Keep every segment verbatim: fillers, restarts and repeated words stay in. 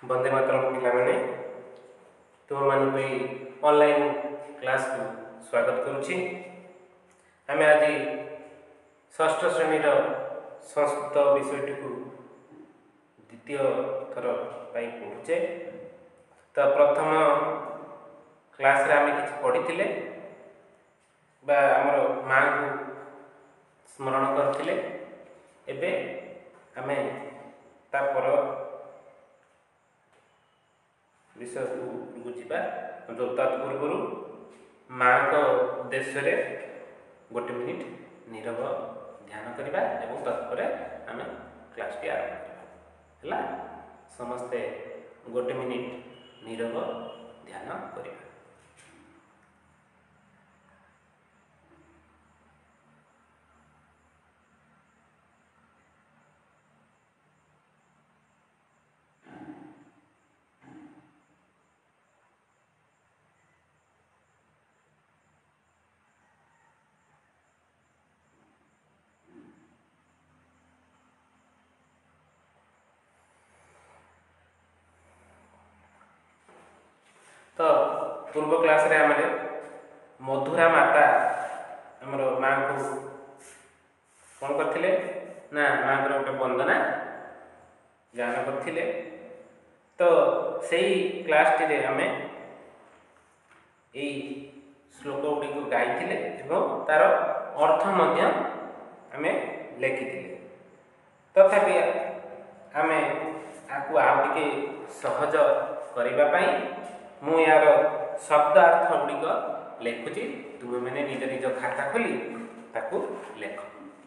वंदे मातरम पिला माने तुम मान ऑनलाइन क्लास को स्वागत करुछि। आमे आज षष्ठ श्रेणी संस्कृत विषयटी को द्वितीय थर पाई पढ़ुचे। तो प्रथम क्लास रे आमे किछ पढ़िथिले बा हमर मां को स्मरण करथिले। एबे आमे तापर विषय को बुझा जो तत्पूर्व माँ को उद्देश्य रे गोटे मिनिट नीरव ध्यान करवा एवं तत्पर आम क्लास टी आरंभ करवा। समस्ते गोटे मिनिट नीरव ध्यान करवा। तो पूर्व क्लास रे आमरे मधुरा माता हमर मां को कौन करथिले ना मां को गोटे वंदना गान करथिले। तो सेही क्लास टी रे हमें एई श्लोक गुडी को गाइथिले एवं तार अर्थ मध्य हमें लेखिथिले। तथापि हमें आकु आ टिके सहज करिबा पई मु यार शब्द अर्थ गुड़िक लिखुची। तुम्हें मैंने निज निज खाता खोली ताकू लेख।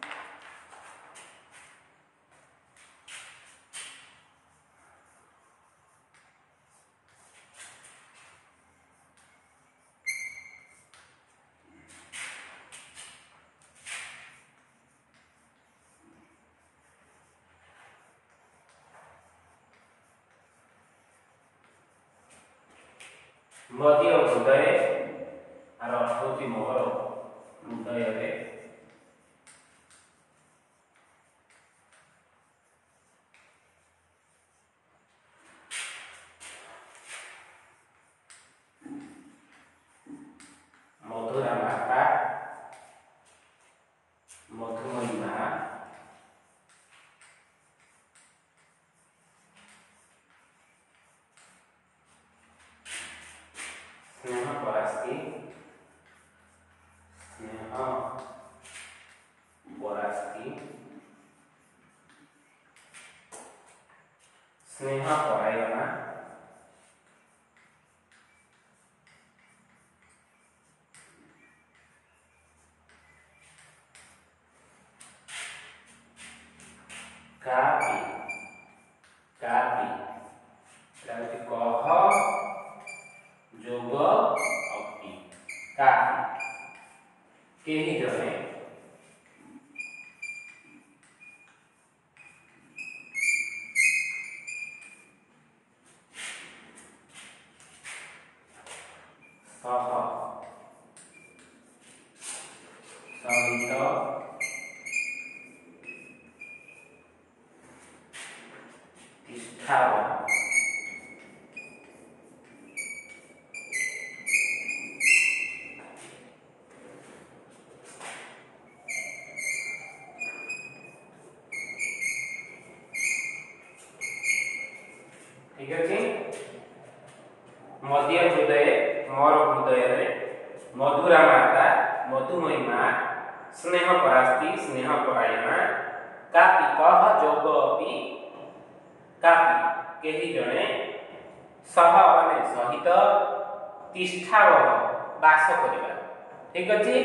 मध्य हृदय आर अर्थ मोर हृदय मधुरा माता मधुमयी माँ स्नेह परास्ती स्नेह परास्ती स्नेह परायणा कापी कापी कह जोग अति कापी केही जने सह सहित तिष्ठाव ठीक अच्छे। मध्य हृदय मोर हृदय रे मधुरा माता मधुमयी माँ स्नेह परास्ती स्नेह परायणा कापी कह जोग अपि कापी केही जने सह माने सहित तिष्ठाव वास करिबा। ठीक अछि।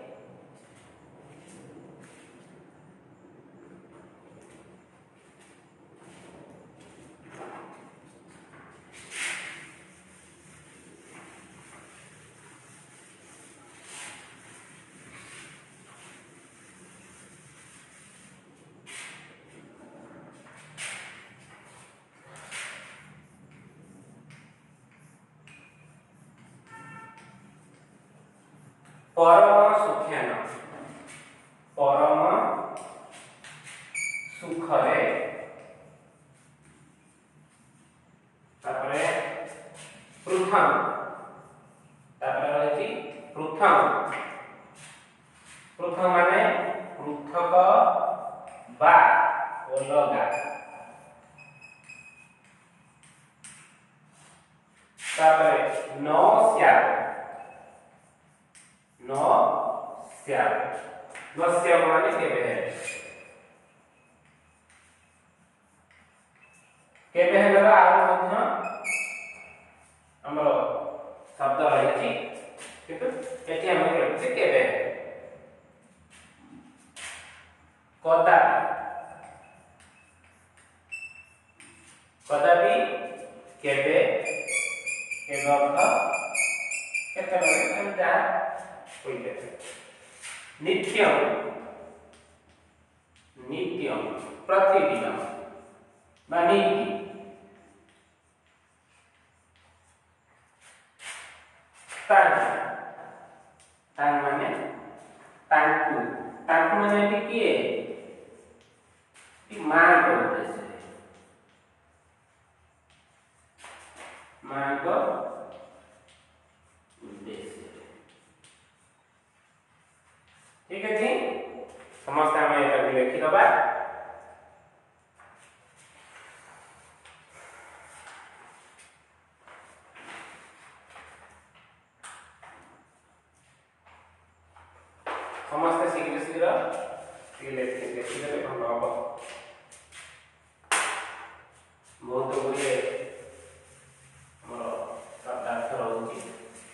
परम सुखेन परम सुखरे तापरे पृथम तापरे रहछि पृथम पृथम माने पृथक बा अलगा तापरे न श्याम न श्याम न श्याम माने केबे है केबे है आर मध्य हमर शब्द रही किंतु एठी हम लिखि केबे है कदापि कदापि केबे केबे अर्थ केते हम जा होइले नित्यम नित्यम प्रतिदिन माने तान तान माने तांकु तांकु माने किए कि मां को उद्देश्य मां को उद्देश्य ठीक है जी समस्त हम एटा लिखि दबा समस्त शीघ्र शीघ्र लिखि लिखि देले भल हम बहुत गुड़े हमर शब्दार्थ रहुछि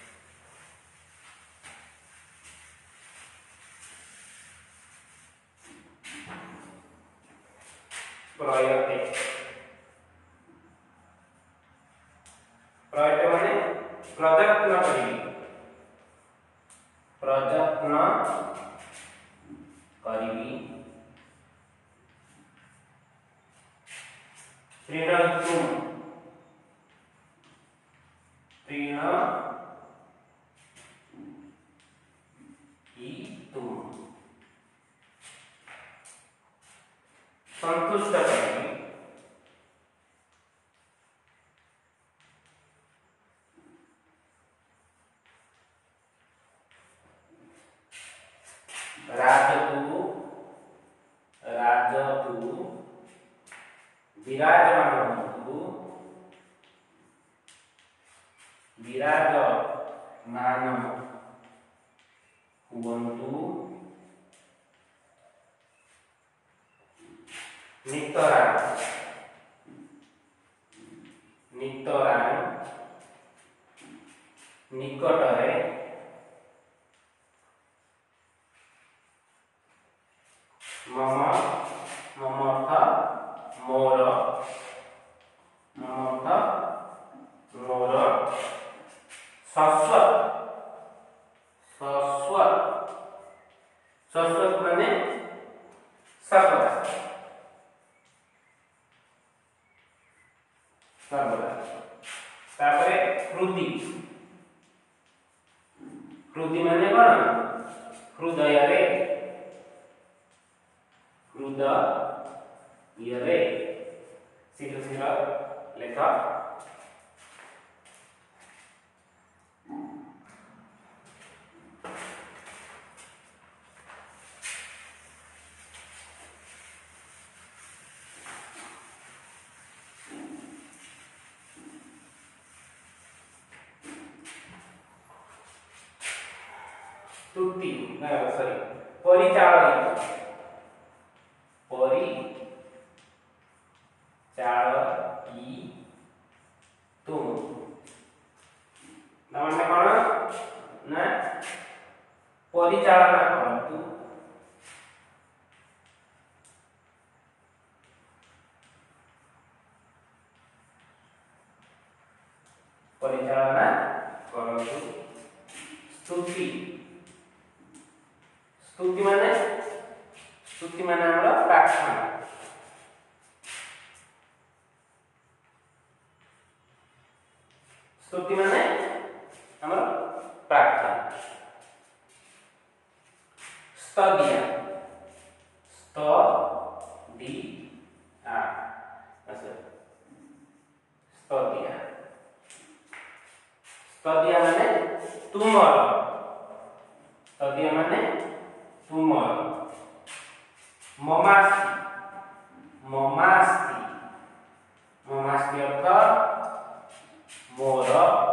प्रयते प्रयते माने प्रयत्न करिबी प्रयत्न करिबी प्रीणयितुम प्रीणयितुम संतुष्ट करिबी राजतु राजतु विराजमान होतु विराजमान हुवन्तु नितरा नितरा निकटरे मम मम अर्थ मोर मम अर्थ मोर शाश्वत शाश्वत शाश्वत माने सर्वदा सर्वदा तापरे हृदि हृदि माने कोन हृदय रे हृदय रे शीघ्र शीघ्र लेख स्तुति सॉरी परिचालित परि चालई तुम माने कोन ना परिचालना करतु परिचालना करतु स्तुति स्तुति माने स्तुति माने हमरा प्रार्थना स्तुति माने हमरा प्रार्थना स्तदिया स्तदिया अच्छा स्तदिया तुमर ममास्ति ममास्ति ममास्ति अर्थ मोर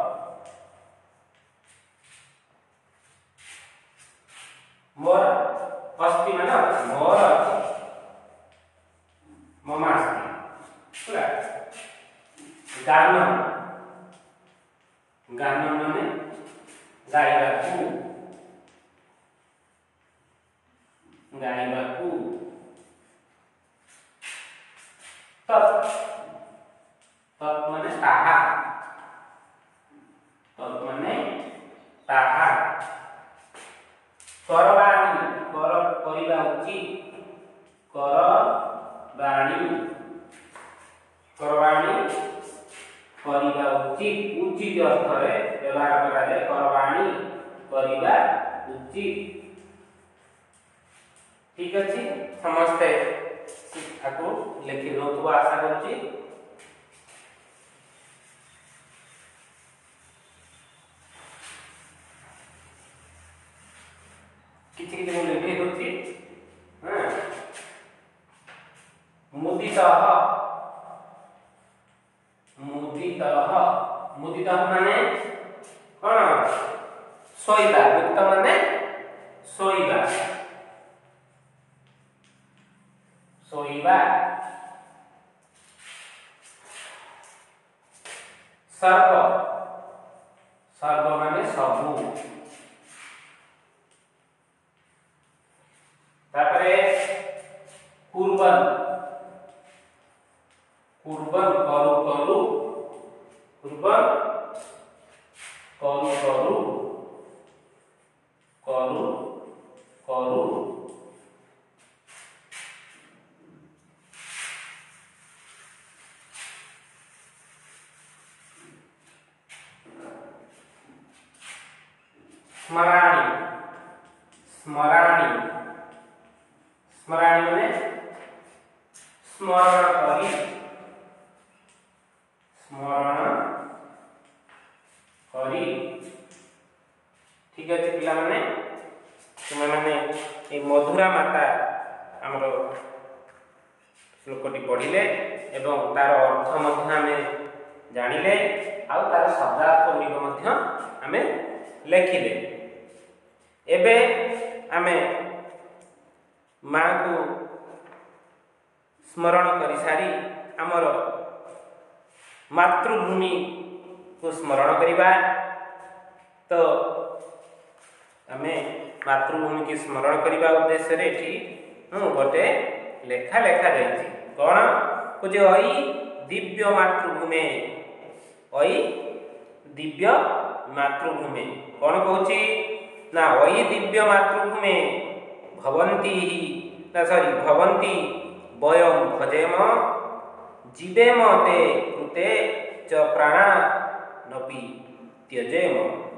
मोर अस्ति माने मोर ममास्ति पूरा गान गान माने गाइबाकू गाइबाकू तत् तत् माने ताहा तत् माने ताहा करबाणी कर करिबा उचित करबाणी करबाणी करिबा उचित उचित अर्थ रे व्यवहार करा जाय करबाणी करिबा उचित ठीक अछि समस्ते आको लेखि नोतबो आशा करछि किछि किछि बोले लेखि दोछि हां मुदितः मुदितः मुदितः माने कोन सोइबा मुदित माने सोइबा सोइबा सर्व सर्व माने सबु तापरे कुर्बन कुर्बन करू करू कुर्बन करू करू करू करू स्मराणी स्मराणी स्मराणी माने स्मरण करी स्मरण करी ठीक है पिला माने तुम माने ए मधुरा माता हमरो श्लोकटी पढ़िले एवं तार अर्थ मध्य हमें जानिले आ तार शब्दार्थ गुड़िक मध्य हमें लेखिले एबे आमे माँ को स्मरण करि सारी हमर मातृभूमि को स्मरण करिबा तो आमे मातृभूमि की स्मरण करिबा उद्देश्य रे एठी हूँ गोटे लेखा लेखा जाइछि कोन कुजे ओई दिव्य मातृभूमि ओई दिव्य मातृभूमि कौन कहूची ना ओई दिव्य मातृभूमि भवंती ना सॉरी भवंती वयम भजेम जीवेम ते कृते च प्राणा नपि त्यजेम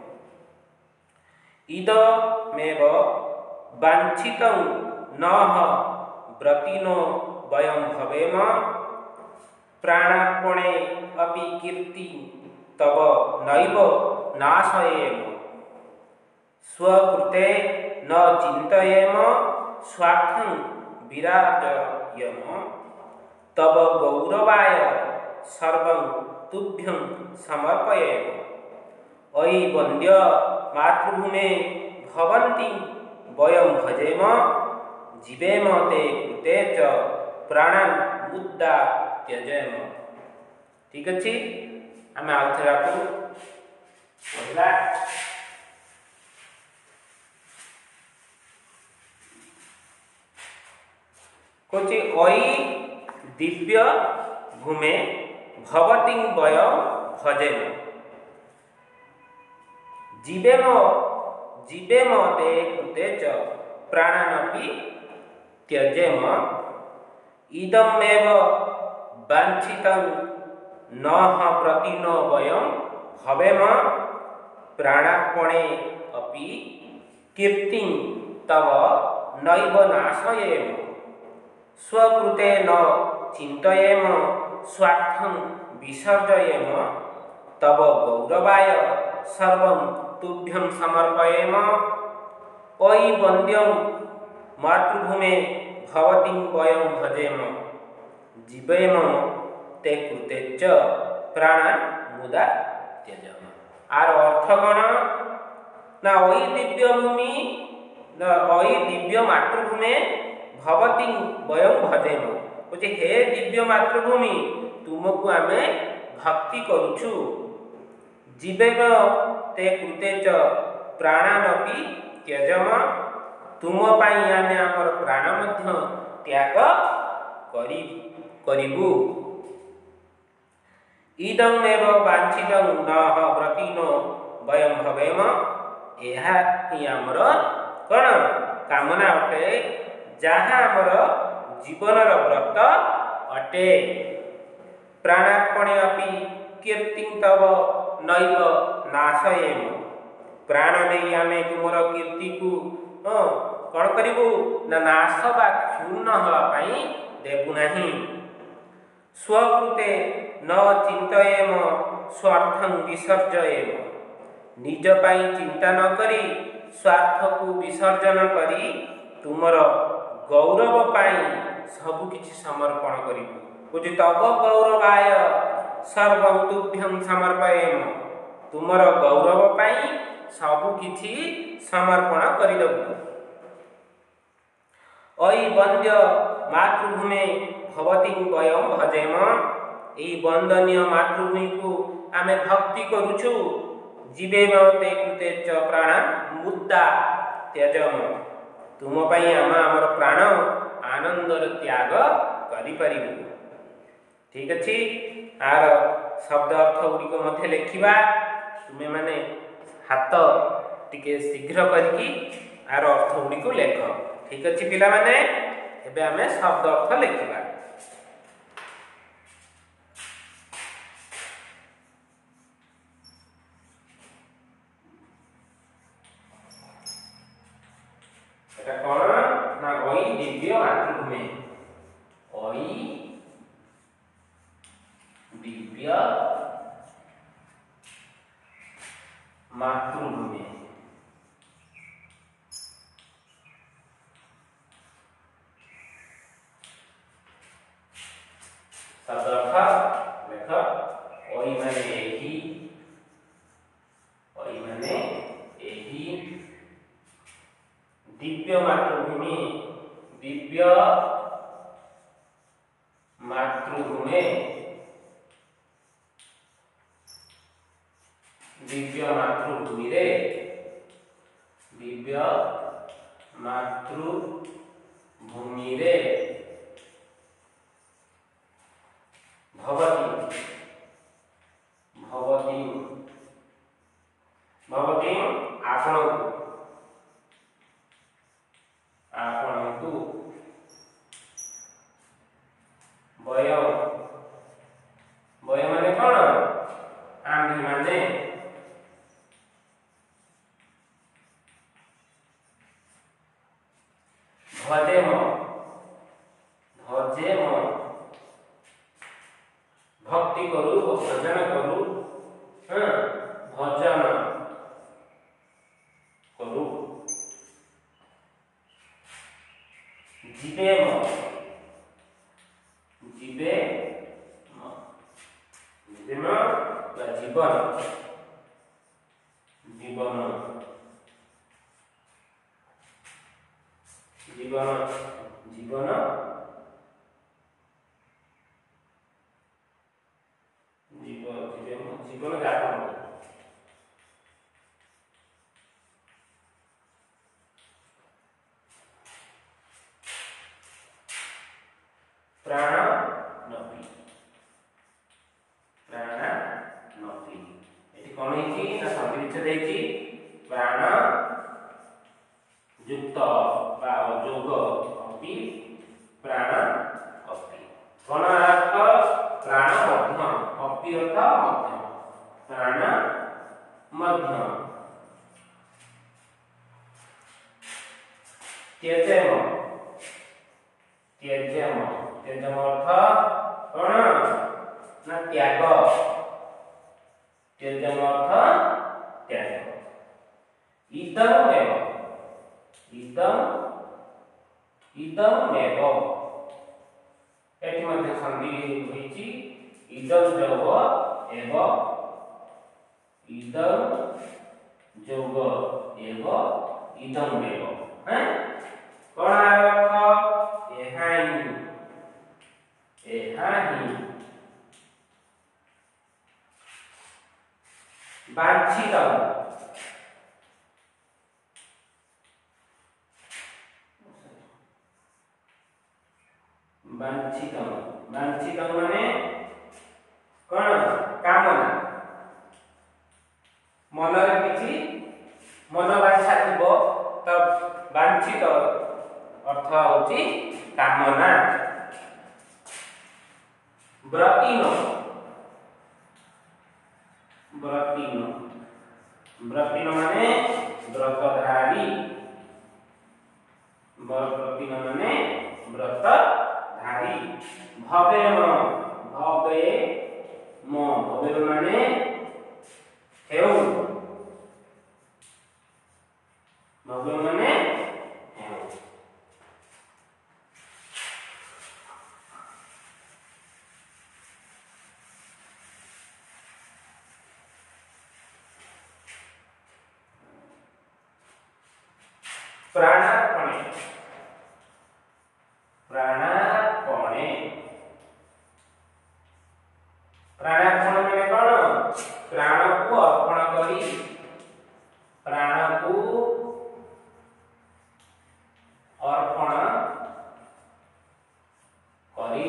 इदमेव वांछितं नः व्रतिनो वयम भवेम प्राणार्पणे अपि कीर्ति तब नैव नाशयेम स्वकृते न चिन्तयेम स्वार्थं विराजयेम तब गौरवाय सर्वं तुभ्यं समर्पयेम अयि वन्द्य मातृभूमे भवन्ति वयं भजेम जीवेम ते कृते च प्राणान् मुद्दा त्यजेम ठीक अछि आमे आउथरा को पहला कोची ओई दिव्य भूमे भवति वय भजेम जीवेम जीवेम ते कृते च प्राणानपि त्यजेम इदमेव वांछितं नः प्रतिनो वयं भवेम प्राणार्पणे अपि कीर्तिं तव नैव नाशयेम स्वकृते न चिन्तयेम स्वार्थं विसर्जयेम तव गौरवाय सर्वं तुभ्यं समर्पयेम अयि वन्द्यं मातृभूमे भवतीं वयं भजेम जीवेम ते कृते च प्राणान् मुदा त्यजेम। आर अर्थ कौन ना ओई दिव्य भूमि ना ओई दिव्य मातृभूमे भवतीं वयं भजेम बोचे हे दिव्य मातृभूमि तुमको आमे भक्ति करूछु जीवेम ते कृते च प्राणानपि त्यजेम तुम पाई आमे आमर प्राण मध्य त्याग करी करिबु इदमेव वांछितं नः व्रतिनो वयं भवेम एहा ही आमर कौन कामना अटे जहाँ आमर जीवनर व्रत अटे प्राणार्पणे अपि कीर्तिं तव नैव नाशयेम प्राण नहीं आमे तुमर कीर्ति को कौन करिबु ना नाश बा क्षुण्ण हवा पाई देबु नाही स्वकृते न चिंतयेम स्वार्थं विसर्जयेम निज पाई चिंता न करी स्वार्थ को विसर्जन करी तुमर गौरव पाई सब किछि समर्पण करिबु बुझि तब गौरवाय सर्वं तुभ्यं समर्पयेम तुमर गौरव पाई सब किछि समर्पण करिदबु अयि वन्द्य मातृभूमे भवतीं वयं भजेम एई वंदनीय मातृभूमि को आमे भक्ति करूछु जीवेम ते कृते च प्राण मुद्दा त्यजम तुम पई आम आमर प्राण आनंदर त्याग करि परिबु। ठीक अछि आर शब्द अर्थ गुडी को मध्य लेखिबा तुमे माने हाथ टिके शीघ्र करके आर अर्थ गुडी को लेख। ठीक अछि पिला माने एबे आमे शब्द अर्थ लेखिबा एटा कोन ना ओई दिव्य मातृभूमि ओई दिव्य मातृभूमि शब्द अर्थ लेख ओई माने एही ओई माने एही दिव्य मातृभूमि दिव्य मातृभूमि दिव्य मातृभूमि रे दिव्य मातृभूमि रे भवती भवती भवती आपणकु आपणकु वय वय माने कौन आम्भे माने भजेम भजेम भक्ति करू भजन करू हाँ भजन करू जीवेम जीवेम जीवेम या जीवन जीवन जीवन जीवन जीवन जीवन यापन प्राण नपी प्राण नपी एटी कोन हेची ना संधि विच्छेद हेची प्राण युक्त बा जोग अपि प्राण अपि कोन अर्थ प्राण मध्य अपि अर्थ मध्य प्राण मध्य त्यजेम त्यजेम त्यजेम अर्थ कोन ना त्याग त्यजेम अर्थ त्याग इदम एव इदम इदमेव एटी मध्य संधि होईची इदम जोग एव इदम जोग एव इदमेव हैं कोन अर्थ एहाई एहाई वांछित वांछित वांछित माने कोन कामना मनर किछि मन वांछा थिबो तब वांछित अर्थ होची कामना व्रतिन व्रतिन व्रतिन माने व्रतधारी व्रतिन माने व्रतधारी भवेम भवे म भवे माने हेउ भवे माने हेउ प्राणार्पणे प्राणार्पणे प्राणार्पण माने कोन प्राण को अर्पण करी प्राण को अर्पण करी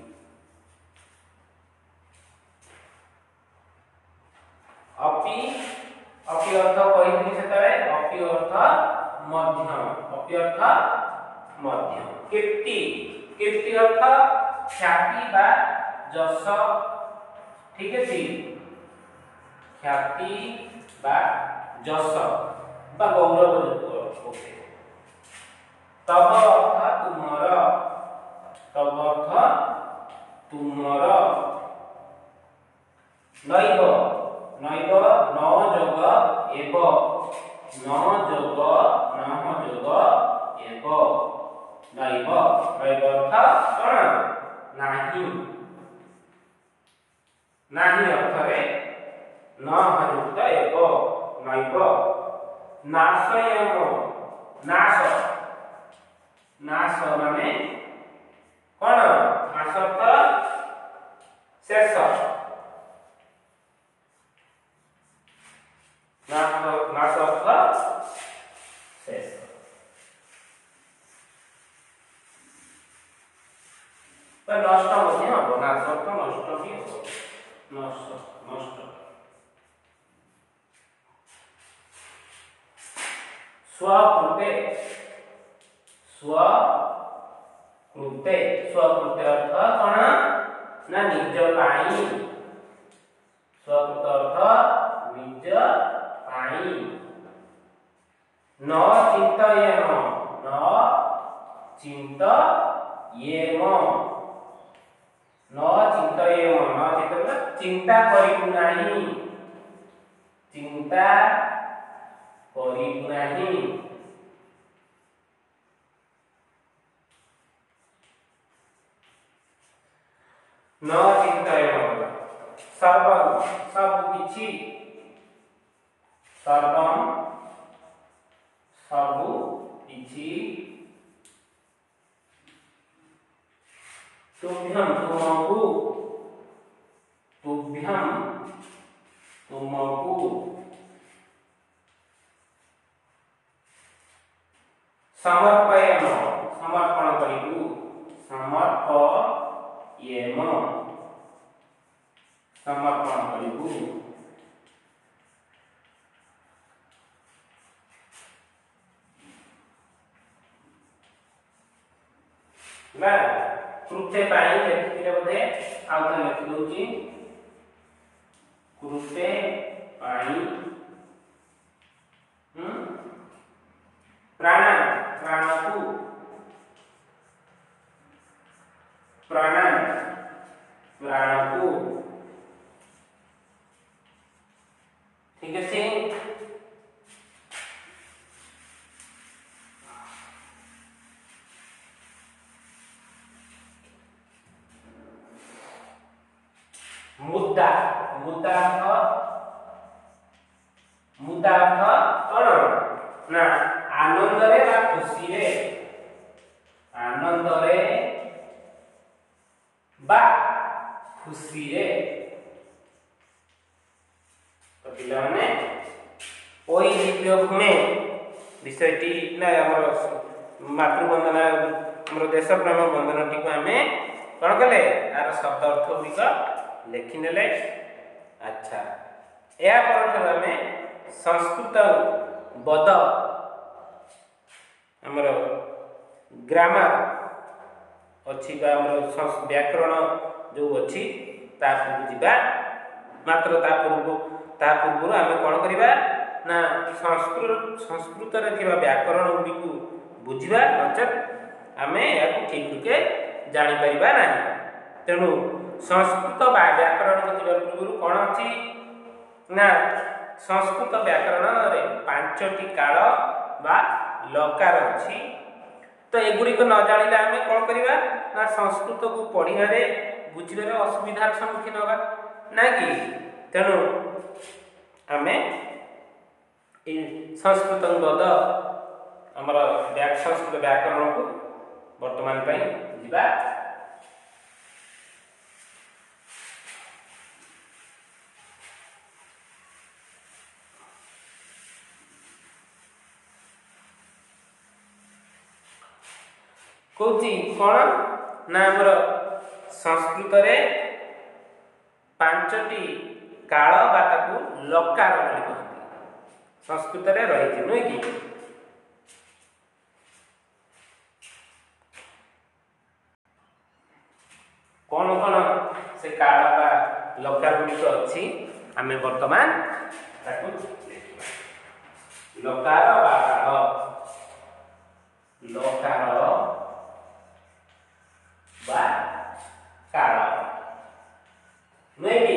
अपि अपि अर्थ कहिथिनि सेतरे अपि अर्थ मध्यम अपि अर्थ मध्यम कीर्ति कीर्ति अर्थ ख्याति बा जस ठीक अछि ख्याति बा जस बा गौरव होते तब अर्थ तुमर तब अर्थ तुमर नैव नैव न जोग एव न जोग नह जोग एव नैव नैव अर्थ कोन नाही नाही अर्थ रे न युक्त एव नैव नाशयम नाश नाश माने कोन नाश अर्थ शेष नाश नाश अर्थ शेष तो नष्ट मध्य हो नाश अर्थ नष्ट भी हो नष्ट नष्ट स्वकृते स्वकृते स्वकृते अर्थ कोन ना निज पाई स्वकृत अर्थ निज पाई न चिंतयेम न चिंतयेम न चिंतयेम न चिंतन चिंता करिबु नाही चिंता करिबु नाही न चिंतयेम सर्वं सब किछि सर्वं सब किछि तुभ्यं तुमकु तुभ्यं तुमकु समर्पयेम समर्पण करिबु समर्पयेम समर्पण करिबु ना कृते पाई लेखिले बोधे आउ तो लिखि दोची कृते पाई हम प्राण प्राणकु प्राण प्राणकु ठीक है से मुदा मुदा अर्थ मुदा अर्थ कौन ना आनंद रे बा खुशी रे आनंद रे बा खुशी रे तो पिला माने ओई वियोग में विषयटी ना हमर मातृवंदना हमर देश प्रेम वंदनटी को हमें कौन कले यार शब्द अर्थ गुड़िक लिखिने। अच्छा या पर हमें संस्कृत बद हमर ग्रामर अच्छी बा हमर व्याकरण जो अच्छी ता बुझिबा मात्र ता पूर्व ता पूर्व आम कौन करवा ना संस्कृत संस्कृत रे थिबा व्याकरण गुडी को बुझिबा नचेत आमे याकु ठीक रूपे जानि परिबा नाही। तेणु संस्कृत व्याकरण को थिबा पूर्व कौन अछि ना संस्कृत व्याकरण रे पांचटी काल बा लकार अछि। तो एगुडी को न जानिले आमे कौन करबा ना संस्कृत को पढिबा रे बुझिबा रे असुविधार सम्मुखीन होबा ना कि। तेणु आमे ए संस्कृत बद हमर व्याक संस्कृत व्याकरण को वर्तमान पई जिबा। कोची कोन ना हमर संस्कृत रे पांचटी काल बा ताकू लकार बोली कहती संस्कृत रे रही नुई कि। कौन कौन से काल बा लकार गुड़िक अच्छी आम वर्तमान लकार बा काल लकार बा काल नुई कि।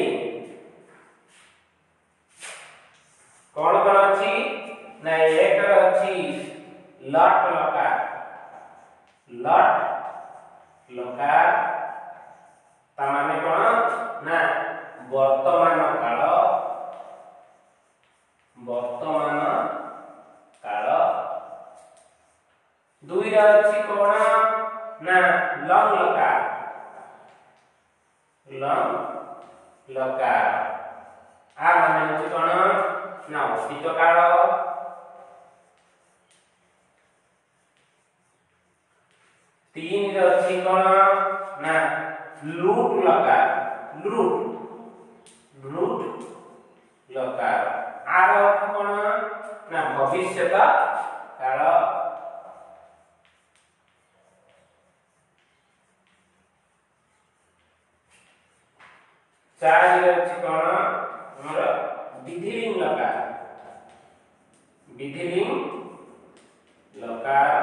कौन कौन अच्छी ना एक अच्छी लट लकार लट लकार ता माने कौन ना वर्तमान काल वर्तमान काल। दुई अच्छी कौन ना लंग लकार लंग लकार आ माने होची कौन ना अतीत काल। तीन अच्छी कौन ना लूट लकार लूट लूट लकार आर अर्थ कौन ना भविष्यत काल। चार अच्छी कौन हमर विधिलिंग लकार विधिलिंग लकार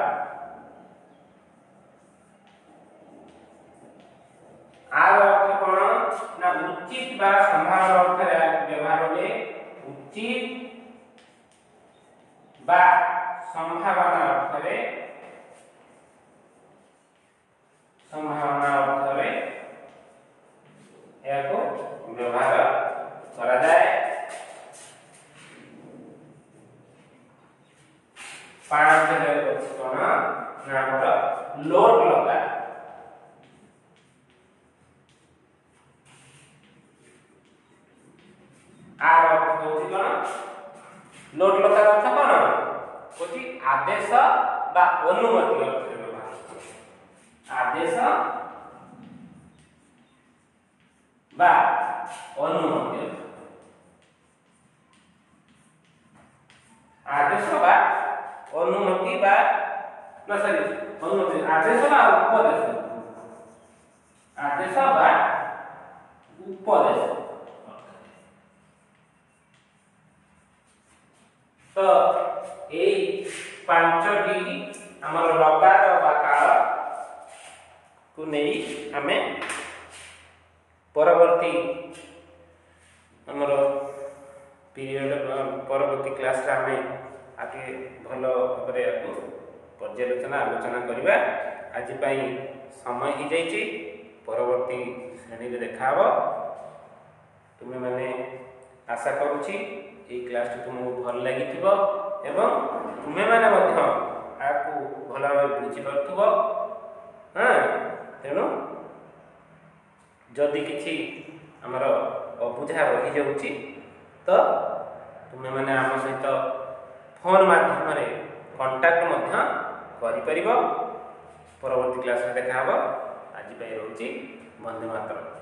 आर अर्थ कौन ना उचित बा संभावना अर्थ व्यवहार होले उचित बा संभावना अर्थ रे संभावना अर्थ रे या को व्यवहार करा जाए। पांच कौन ना हमर लोट लकार आर अर्थ होची कौन लोट लकार अर्थ कौन होची आदेश बा अनुमति अर्थ व्यवहार आदेश बा अनुमति आदेश बा अनुमति बा ना सॉरी अनुमति आदेश बा उपदेश आदेश बा उपदेश। तो एई पांचटी हमर लकार बा काल को नहीं हमें परवर्ती हमर पीरियड परवर्ती क्लास रे हमें आगे भल भाव पर्यालोचना आलोचना करवा। आज समय ही जाइए परवर्ती श्रेणी देखा। तुमे माने आशा करुछि ए क्लास तुमको भल लगी एवं तुमे माने मध्य आपको भल भाव बुझी पार्थुव। हाँ तेणु जदि किछि आमर अबुझा रही जाउछि तो तुमे माने आम सहित फोन माध्यम कांटेक्ट मध्य करि परिबो। परवर्ती क्लास में देखा हबो। आज पे रहउछि। वंदे मातरम।